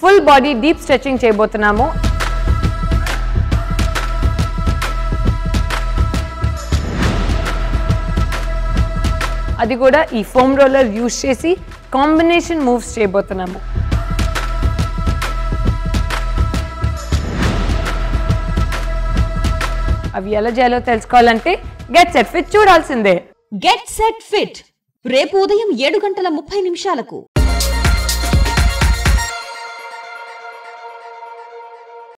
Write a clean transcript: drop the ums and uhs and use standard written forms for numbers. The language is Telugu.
ఫుల్ బాడీ డీప్ స్ట్రెచింగ్ చేయబోతున్నాము. అది కూడా ఈ ఫోమ్ రోలర్ యూజ్ చేసి కాంబినేషన్ మూవ్స్ చేయబోతున్నాము. అవి ఎలా చేయాలో తెలుసుకోవాలంటే గెట్ సెట్ ఫిట్ చూడాల్సిందే. గెట్ సెట్ ఫిట్ రేపు ఉదయం 7:30 నిమిషాలకు.